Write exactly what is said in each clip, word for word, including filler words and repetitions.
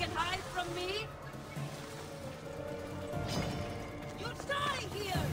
can hide from me? You die here!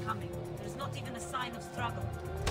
coming. There's not even a sign of struggle.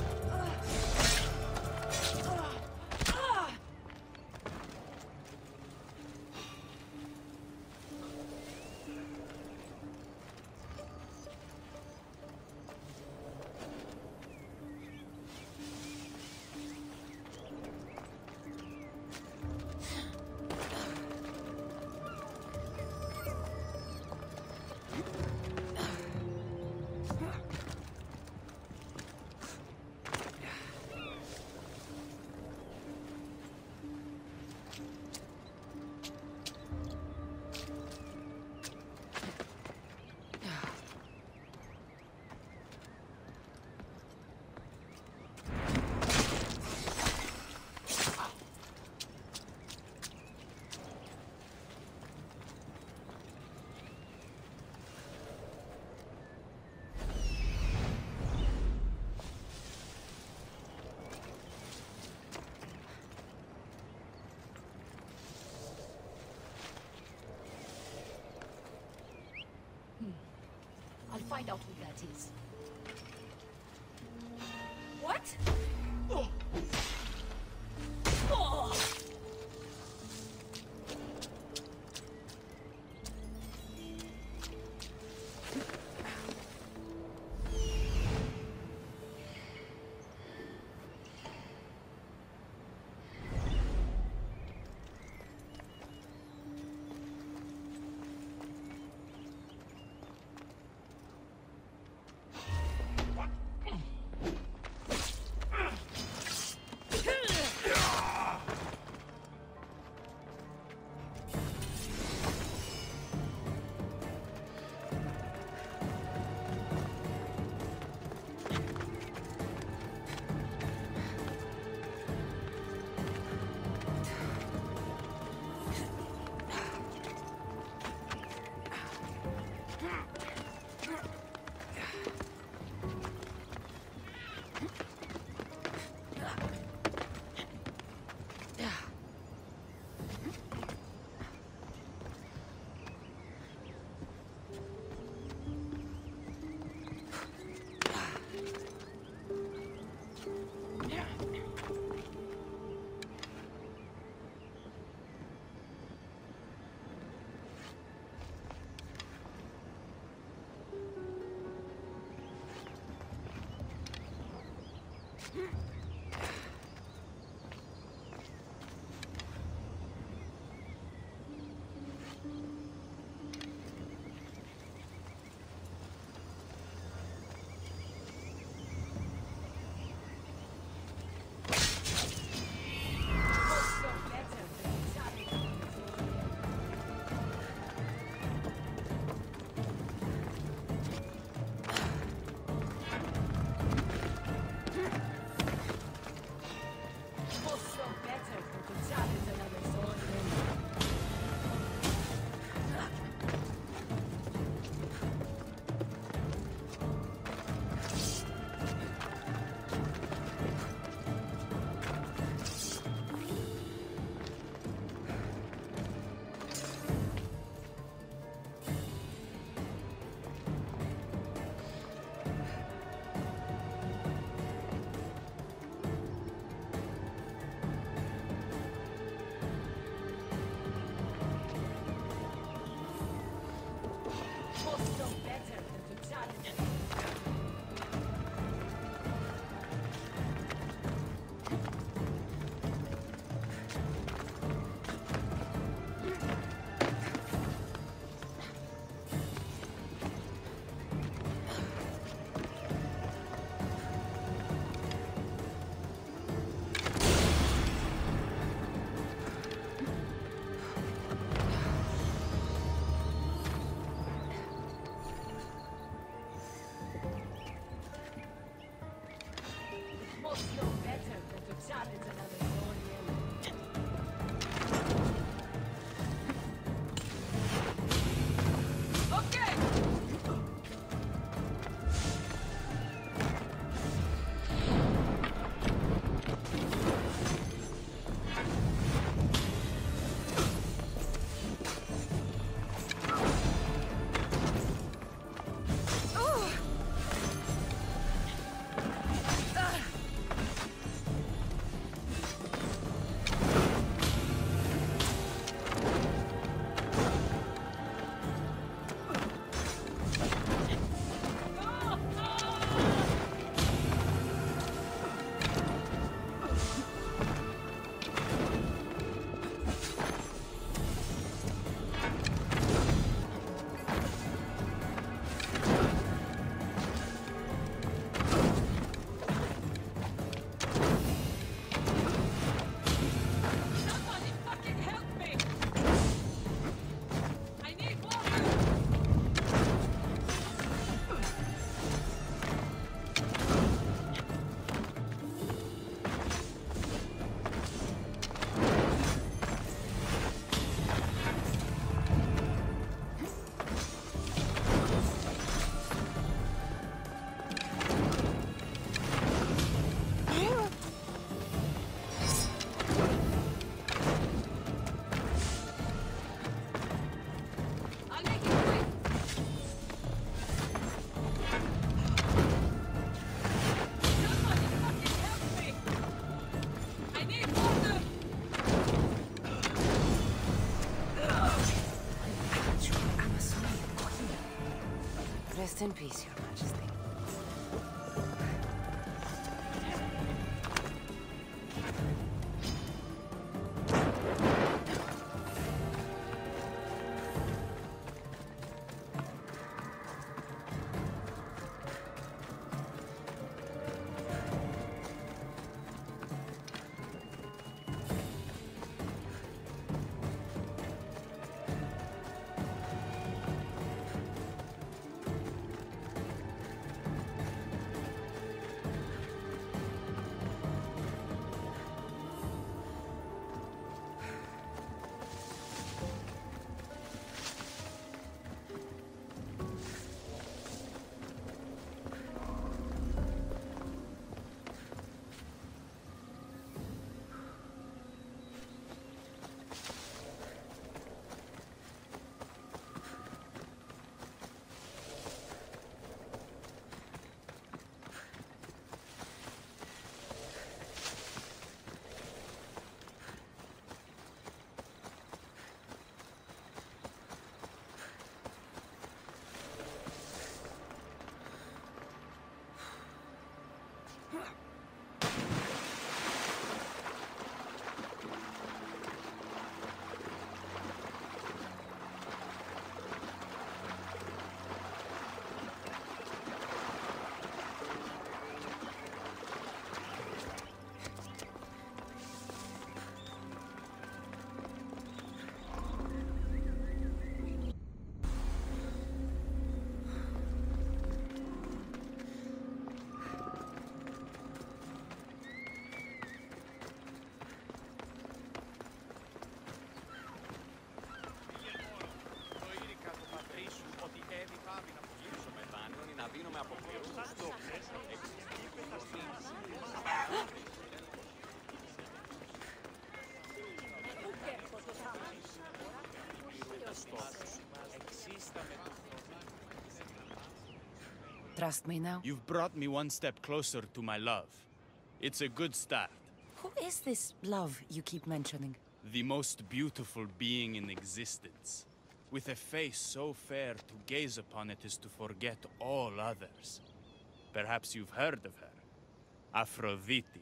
I'll find out who that is. What? Oh. Oh. in peace, Your Majesty. Trust me now? You've brought me one step closer to my love. It's a good start. Who is this love you keep mentioning? The most beautiful being in existence. With a face so fair, to gaze upon it is to forget all others. Perhaps you've heard of her. Aphrodite.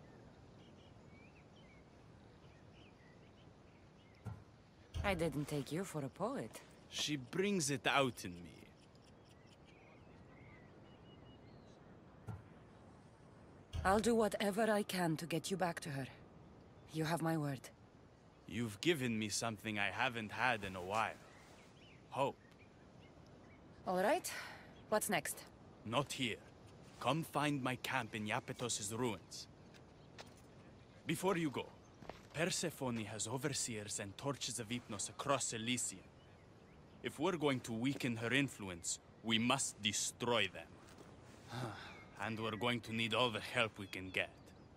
I didn't take you for a poet. She brings it out in me. I'll do whatever I can to get you back to her. You have my word. You've given me something I haven't had in a while. Hope. All right. What's next? Not here. Come find my camp in Iapetos' ruins. Before you go, Persephone has overseers and torches of Hypnos across Elysium. If we're going to weaken her influence, we must destroy them. And we're going to need all the help we can get.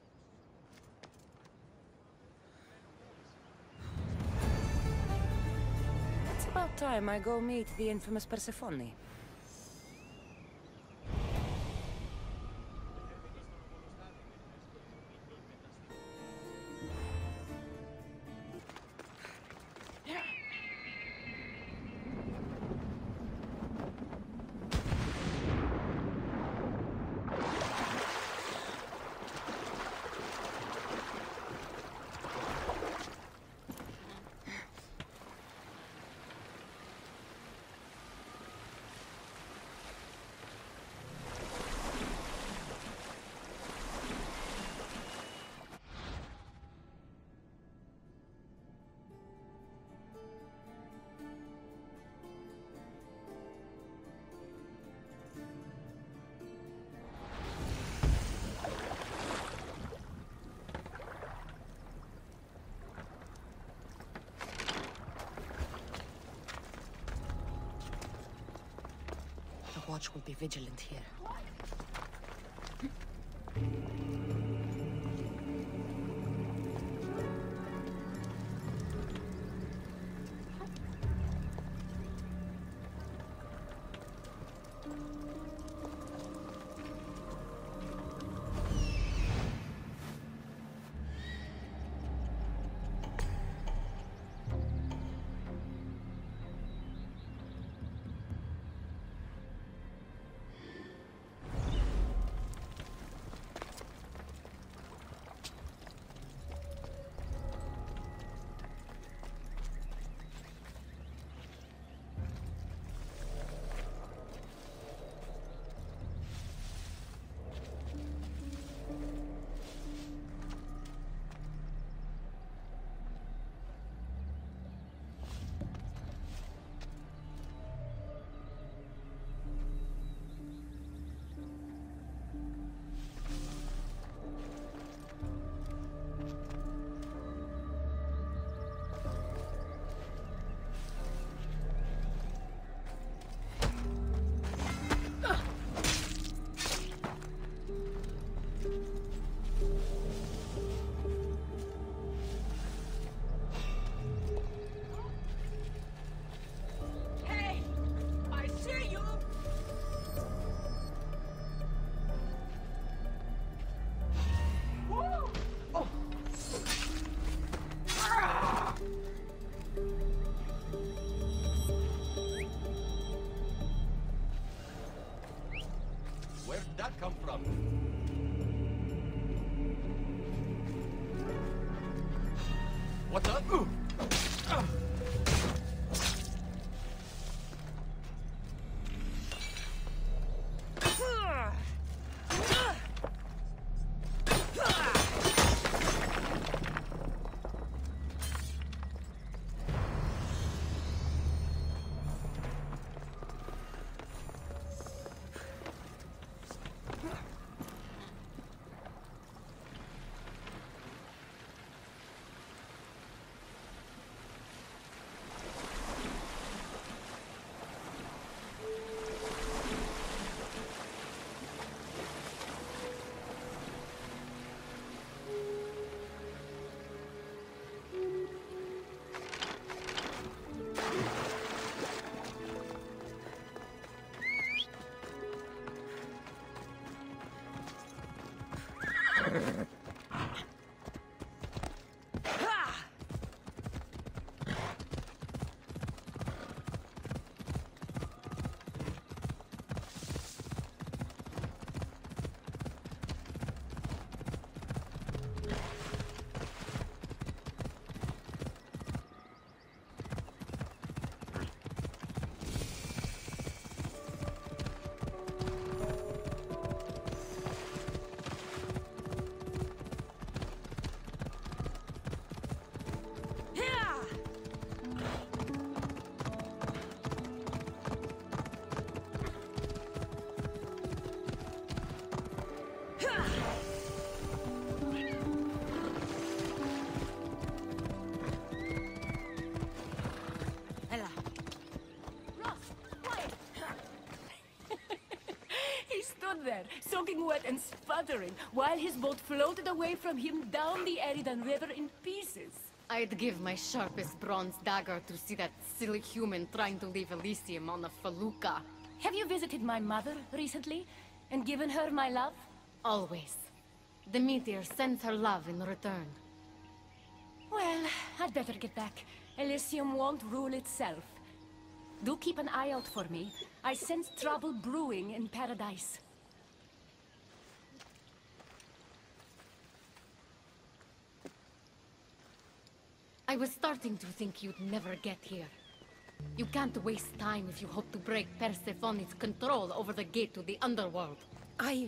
It's about time I go meet the infamous Persephone. The watch will be vigilant here. that come from? What's up? There, soaking wet and sputtering, while his boat floated away from him down the Eridan River in pieces. I'd give my sharpest bronze dagger to see that silly human trying to leave Elysium on a felucca. Have you visited my mother recently, and given her my love? Always. The meteor sends her love in return. Well, I'd better get back. Elysium won't rule itself. Do keep an eye out for me. I sense trouble brewing in Paradise. I was starting to think you'd never get here. You can't waste time if you hope to break Persephone's control over the gate to the underworld. I...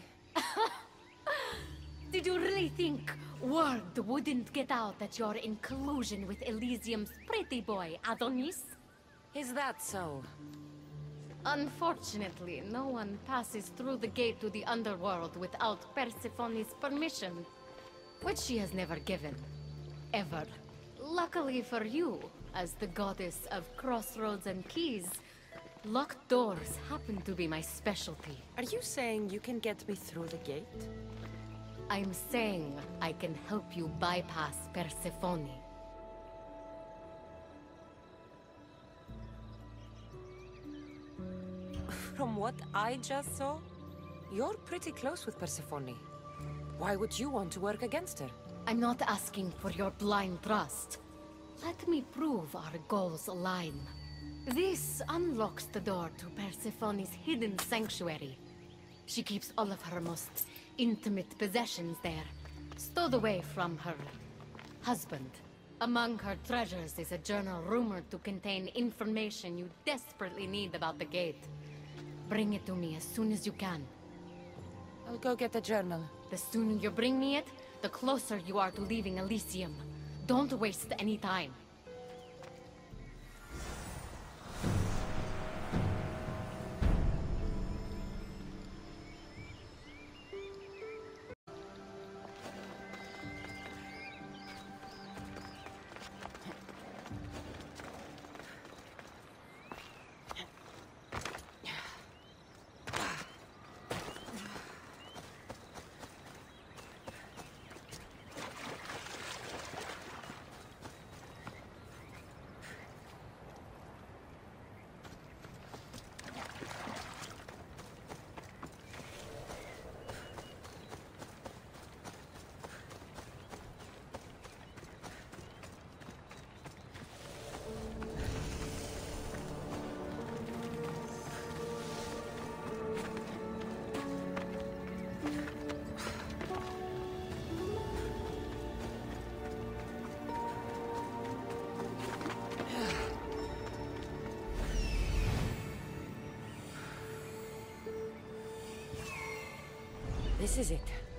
Did you really think word wouldn't get out that you're in collusion with Elysium's pretty boy, Adonis? Is that so? Unfortunately, no one passes through the gate to the underworld without Persephone's permission, which she has never given. Ever. Luckily for you, as the goddess of crossroads and keys, locked doors happen to be my specialty. Are you saying you can get me through the gate? I'm saying I can help you bypass Persephone. From what I just saw, you're pretty close with Persephone. Why would you want to work against her? I'm not asking for your blind trust. Let me prove our goals align. This unlocks the door to Persephone's hidden sanctuary. She keeps all of her most intimate possessions there, stowed away from her husband. Among her treasures is a journal rumored to contain information you desperately need about the gate. Bring it to me as soon as you can. I'll go get the journal. The sooner you bring me it, the closer you are to leaving Elysium. Don't waste any time. This is it.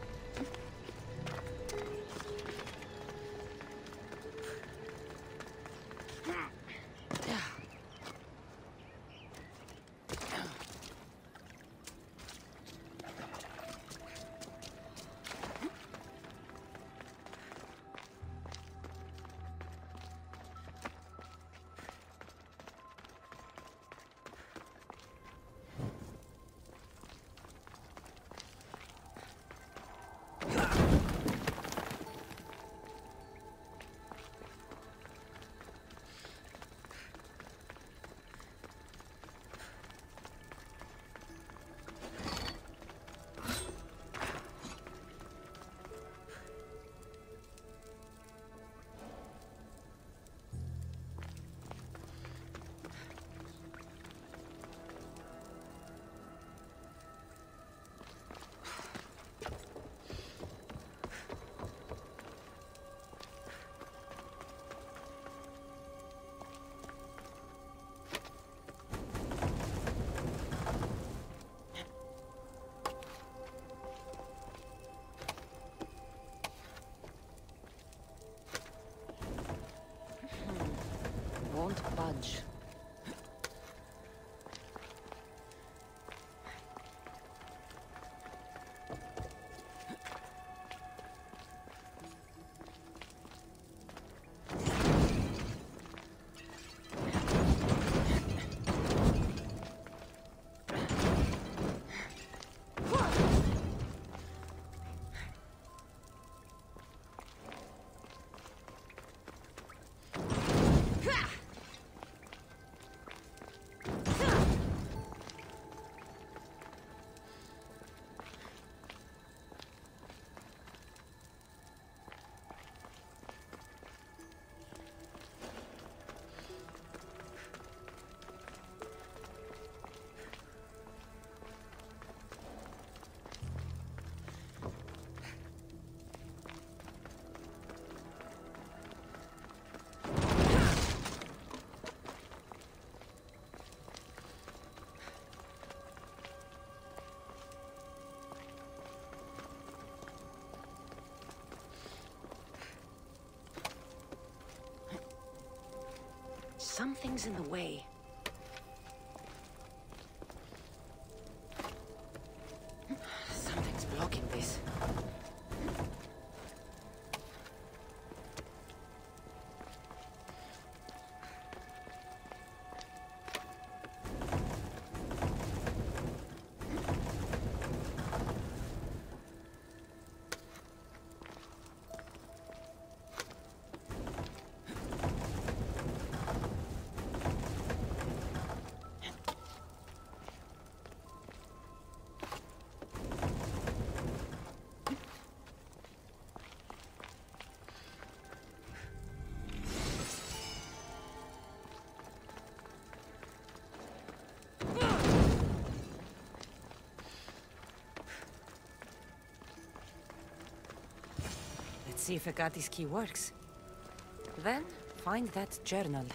Won't budge. Something's in the way. Something's blocking this. Let's see if Agate's key works. Then, find that journal.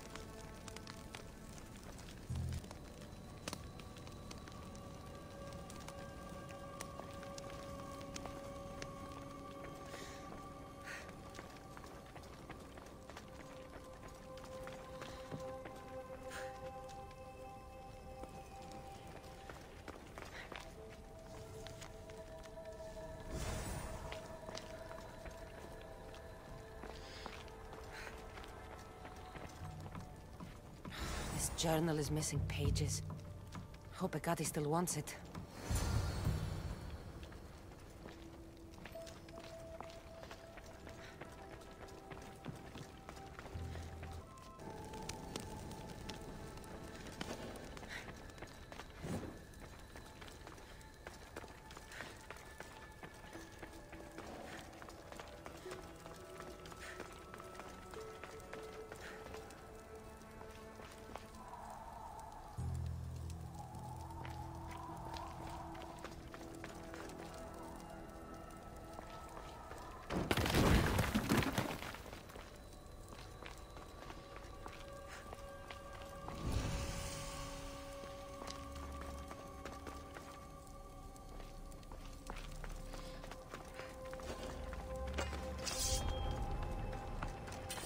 This journal is missing pages. Hope Agate still wants it.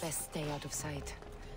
Best stay out of sight.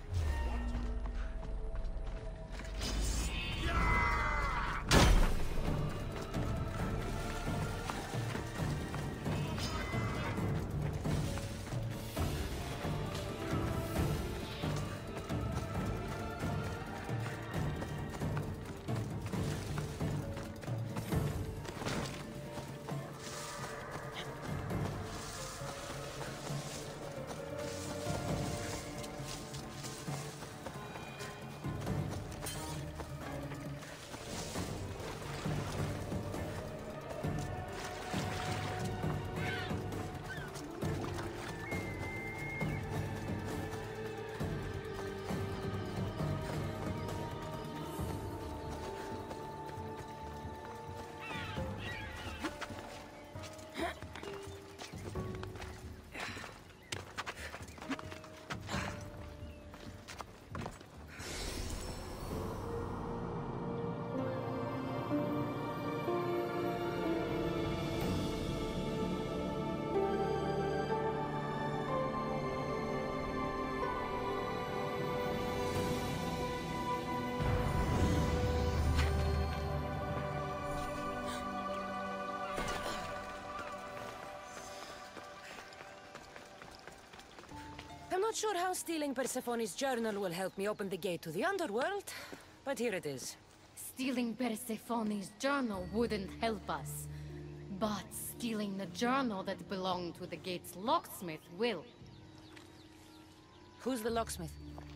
I'm not sure how stealing Persephone's journal will help me open the gate to the underworld, but here it is. Stealing Persephone's journal wouldn't help us. But stealing the journal that belonged to the gate's locksmith will. Who's the locksmith?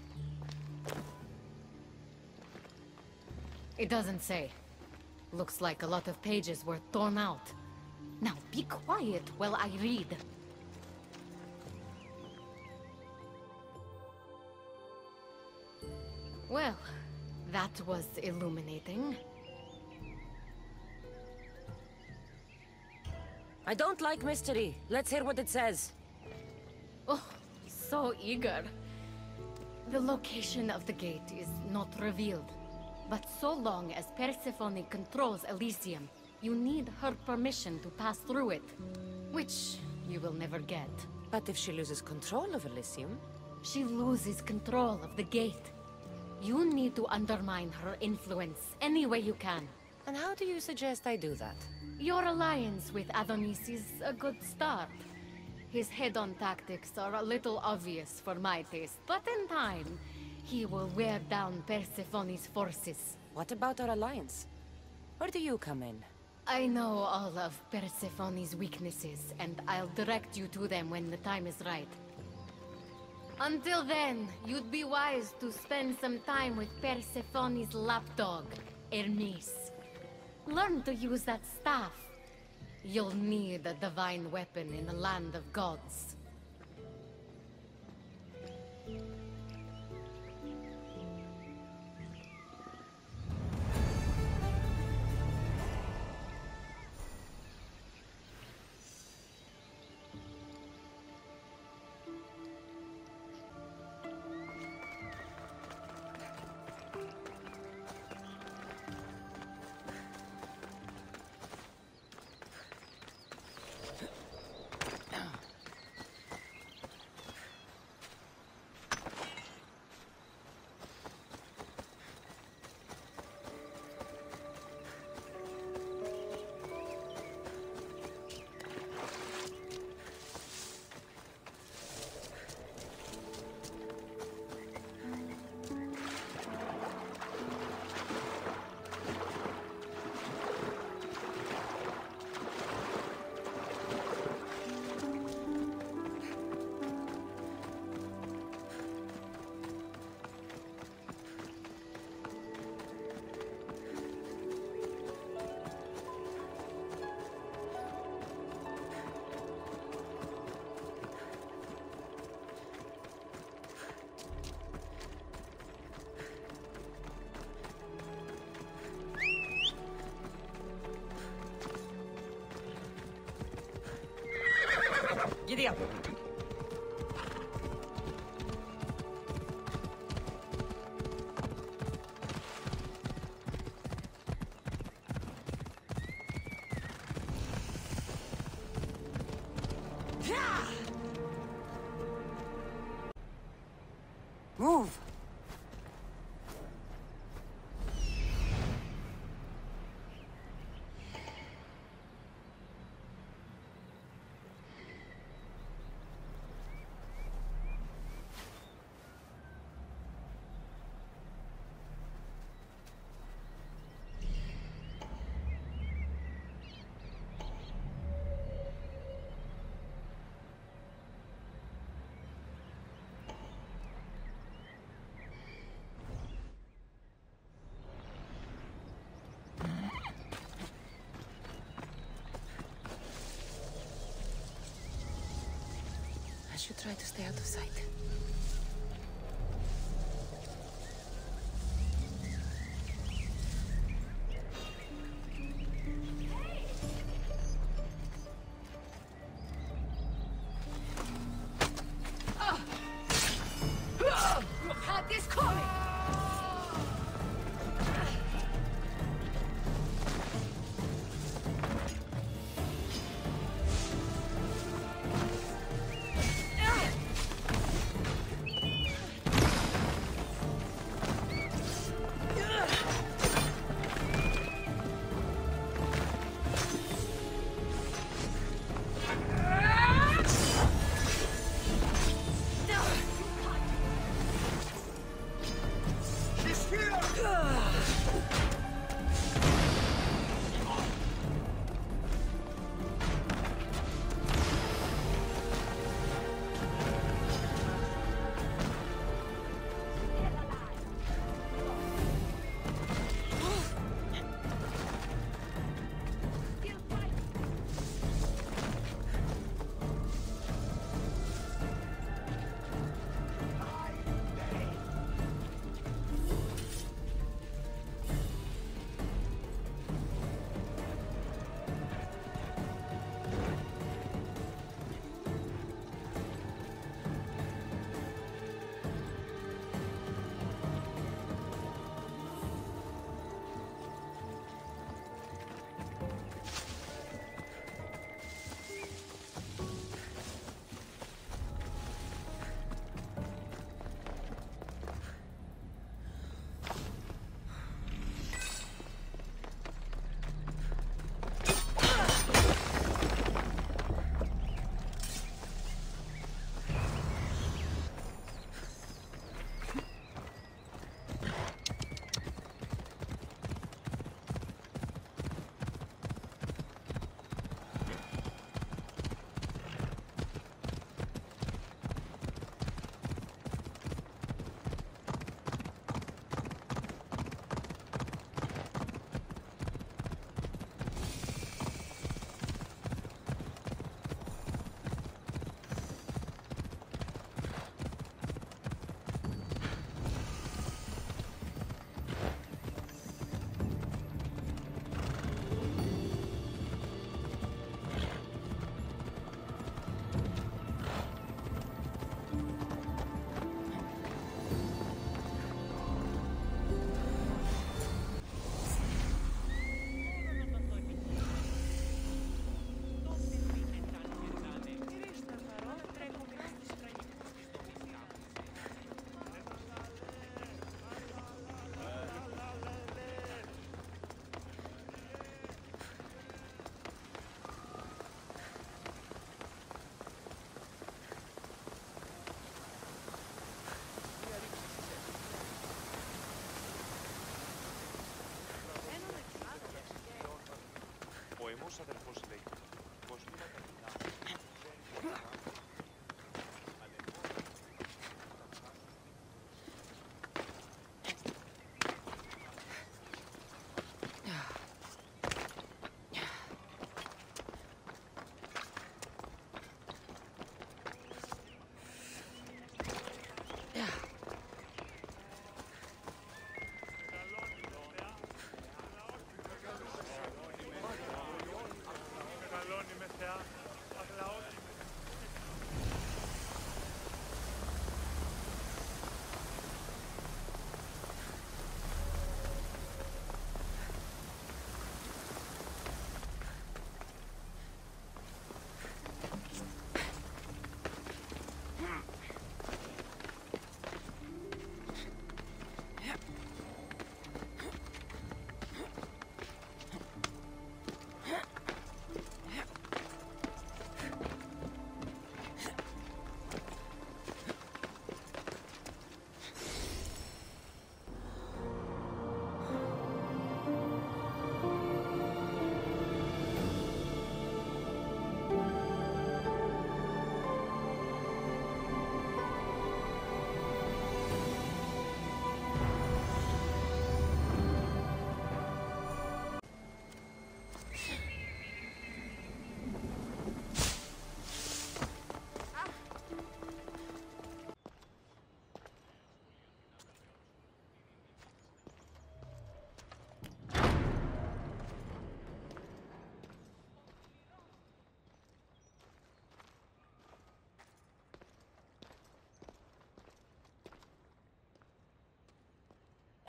It doesn't say. Looks like a lot of pages were torn out. Now be quiet while I read. Well, that was illuminating. I don't like mystery. Let's hear what it says. Oh, so eager. The location of the gate is not revealed. But so long as Persephone controls Elysium, you need her permission to pass through it. Which you will never get. But if she loses control of Elysium? She loses control of the gate. You need to undermine her influence any way you can. And how do you suggest I do that? Your alliance with Adonis is a good start. His head-on tactics are a little obvious for my taste, but in time, he will wear down Persephone's forces. What about our alliance? Where do you come in? I know all of Persephone's weaknesses, and I'll direct you to them when the time is right. Until then, you'd be wise to spend some time with Persephone's lapdog, Hermes. Learn to use that staff. You'll need a divine weapon in the land of gods. Giddy up! I should try to stay out of sight. Had this coming!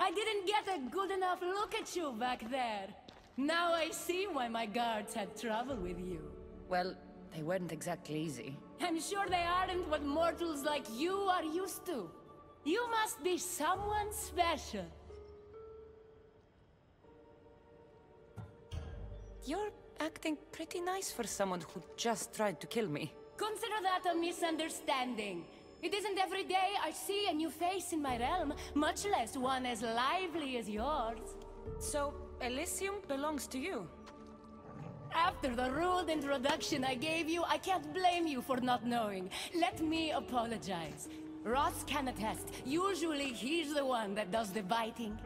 I didn't get a good enough look at you back there. Now I see why my guards had trouble with you. Well, they weren't exactly easy. I'm sure they aren't what mortals like you are used to. You must be someone special. You're acting pretty nice for someone who just tried to kill me. Consider that a misunderstanding. It isn't every day I see a new face in my realm, much less one as lively as yours. So, Elysium belongs to you? After the rude introduction I gave you, I can't blame you for not knowing. Let me apologize. Ross can attest. Usually he's the one that does the biting.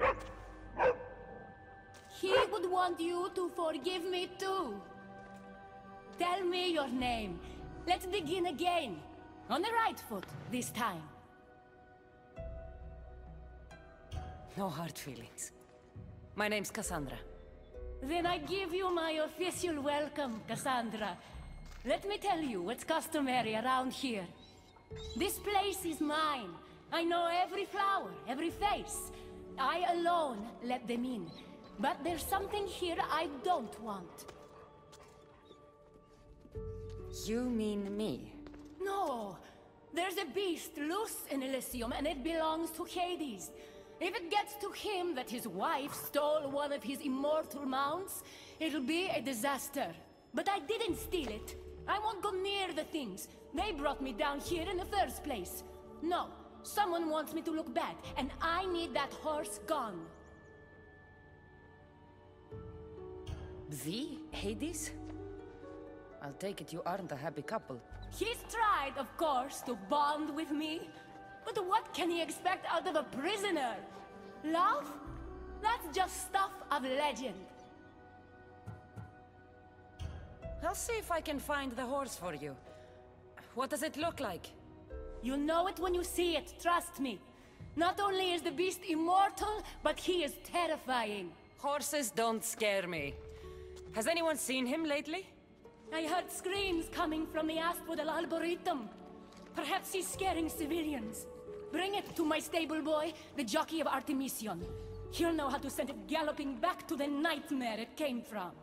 He would want you to forgive me too. Tell me your name. Let's begin again. On the right foot, this time. No hard feelings. My name's Cassandra. Then I give you my official welcome, Cassandra. Let me tell you what's customary around here. This place is mine. I know every flower, every face. I alone let them in. But there's something here I don't want. You mean me? No! There's a beast loose in Elysium and it belongs to Hades. If it gets to him that his wife stole one of his immortal mounts, it'll be a disaster. But I didn't steal it. I won't go near the things. They brought me down here in the first place. No, someone wants me to look bad, and I need that horse gone. The Hades? I'll take it you aren't a happy couple. He's tried, of course, to bond with me. But what can he expect out of a prisoner? Love? That's just stuff of legend. I'll see if I can find the horse for you. What does it look like? You'll know it when you see it, trust me. Not only is the beast immortal, but he is terrifying. Horses don't scare me. Has anyone seen him lately? I heard screams coming from the Asphodel Arboretum. Perhaps he's scaring civilians. Bring it to my stable boy, the jockey of Artemision. He'll know how to send it galloping back to the nightmare it came from.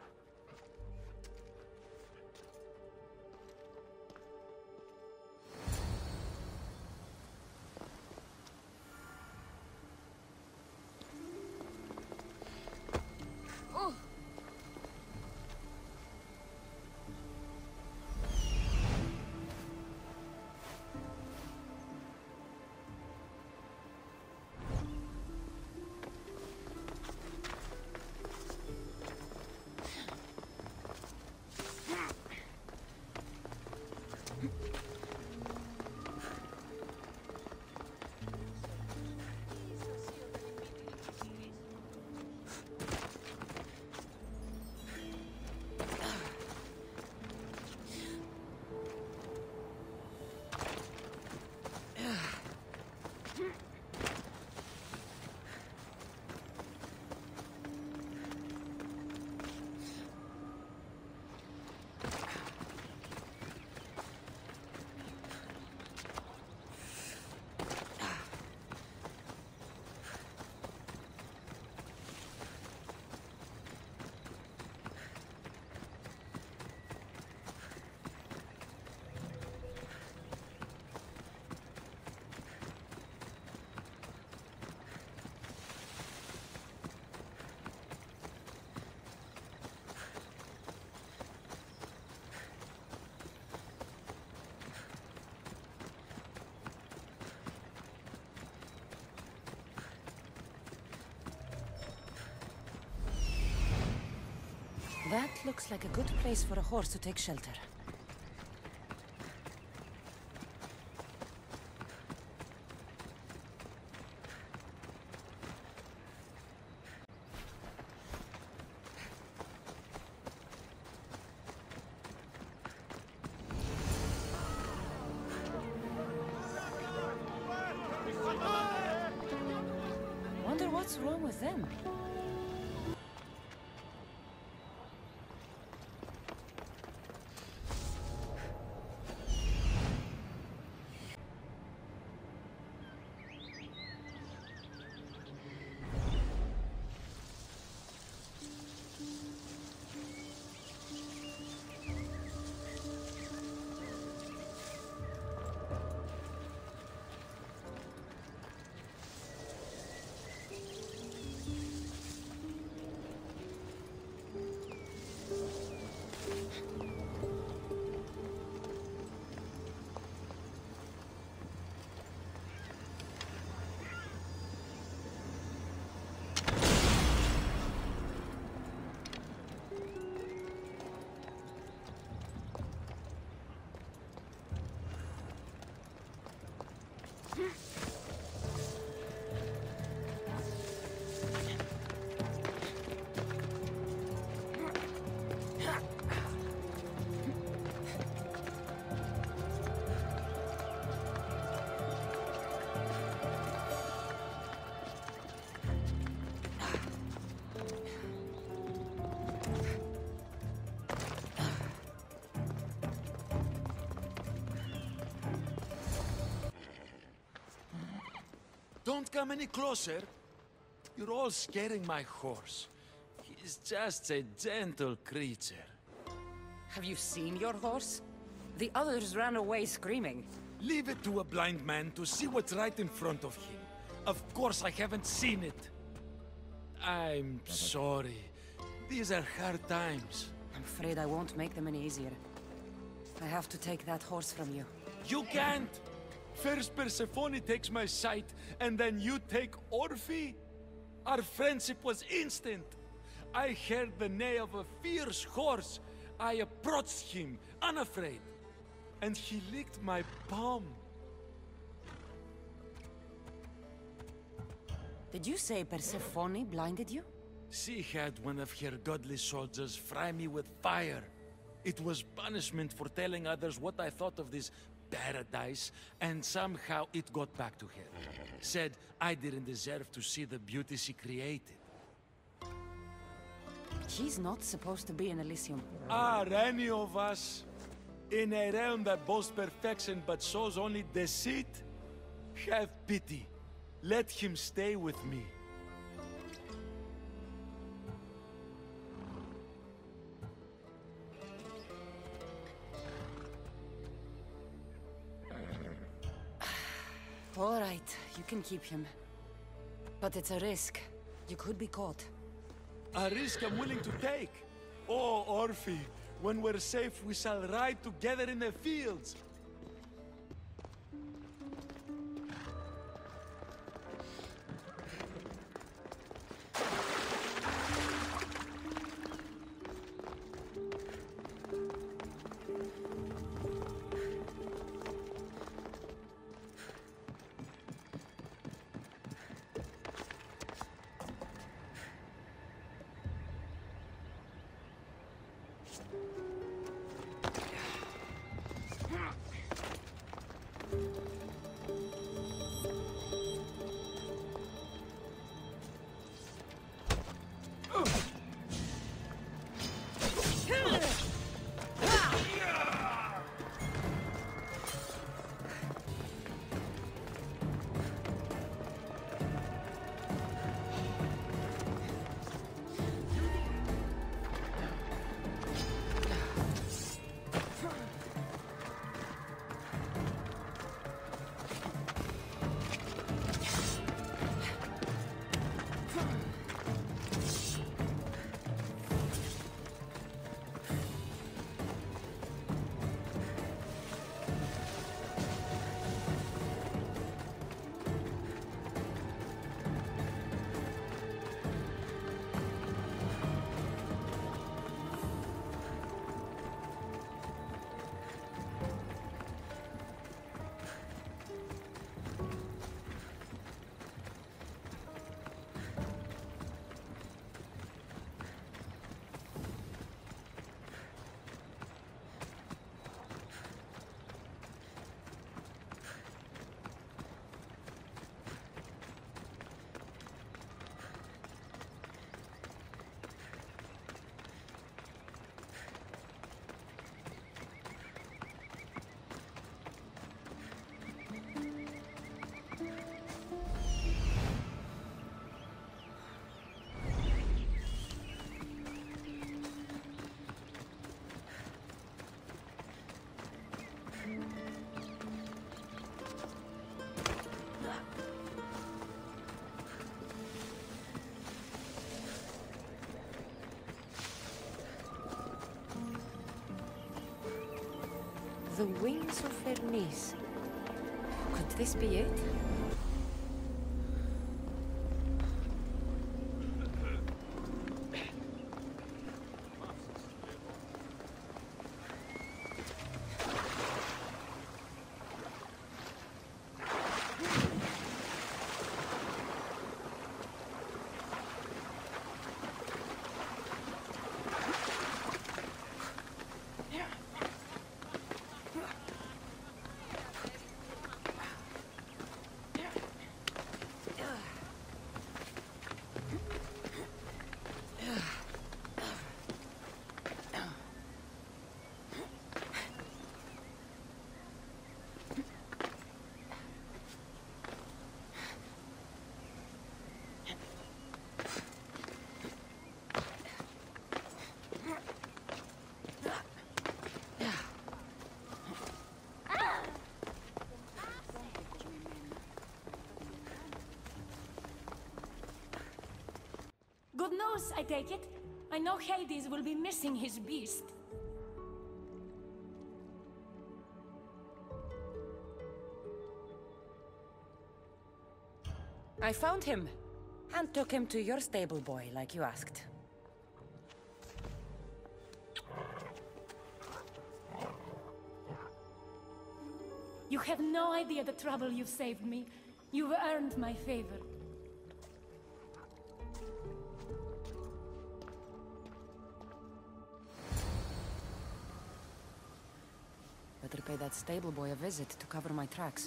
That looks like a good place for a horse to take shelter. Wonder what's wrong with them? Don't come any closer. You're all scaring my horse. He's just a gentle creature. Have you seen your horse? The others ran away screaming. Leave it to a blind man to see what's right in front of him. Of course I haven't seen it. I'm sorry. These are hard times. I'm afraid I won't make them any easier. I have to take that horse from you. You can't! First Persephone takes my sight, and then you take Orphe? Our friendship was instant. I heard the neigh of a fierce horse. I approached him, unafraid. And he licked my palm. Did you say Persephone blinded you? She had one of her godly soldiers fry me with fire. It was punishment for telling others what I thought of this paradise, and somehow it got back to her. Said I didn't deserve to see the beauty she created. She's not supposed to be in Elysium. Are any of us in a realm that boasts perfection but shows only deceit? Have pity. Let him stay with me. All right, you can keep him. But it's a risk. You could be caught. A risk I'm willing to take. Oh, Orphe, when we're safe, we shall ride together in the fields. The wings of Vernice. Could this be it? Good news, I take it. I know Hades will be missing his beast. I found him, and took him to your stable boy, like you asked. You have no idea the trouble you've saved me. You've earned my favor. Better pay that stable boy a visit to cover my tracks.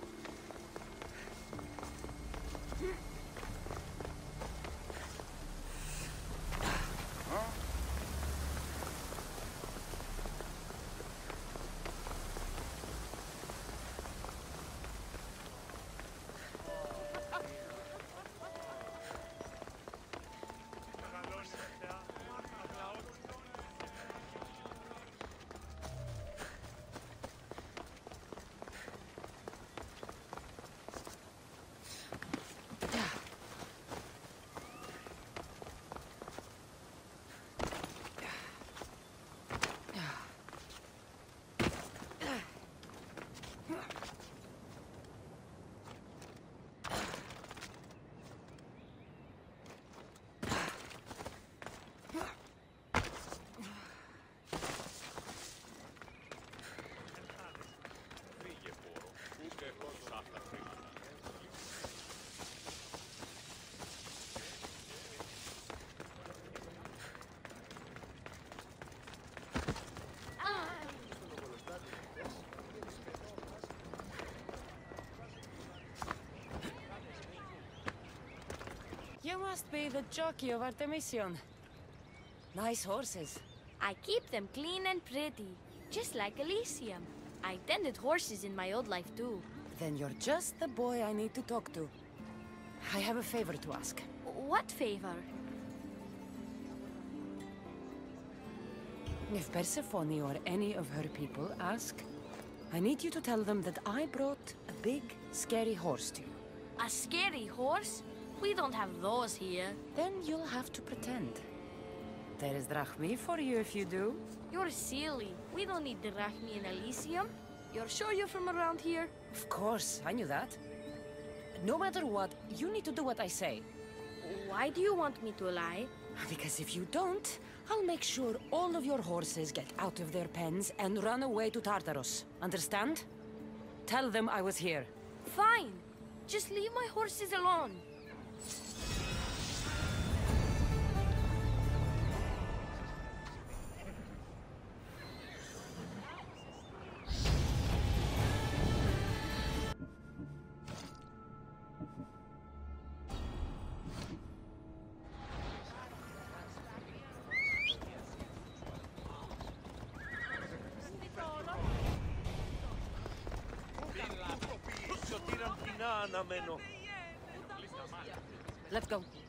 You must be the jockey of Artemision. Nice horses. I keep them clean and pretty, just like Elysium. I tended horses in my old life too. Then you're just the boy I need to talk to. I have a favor to ask. What favor? If Persephone or any of her people ask, I need you to tell them that I brought a big, scary horse to you. A scary horse? We don't have those here. Then you'll have to pretend. There is drachmi for you if you do. You're silly. We don't need drachmi in Elysium. You're sure you're from around here? Of course, I knew that. No matter what, you need to do what I say. Why do you want me to lie? Because if you don't, I'll make sure all of your horses get out of their pens and run away to Tartarus. Understand? Tell them I was here. Fine. Just leave my horses alone. Let's go.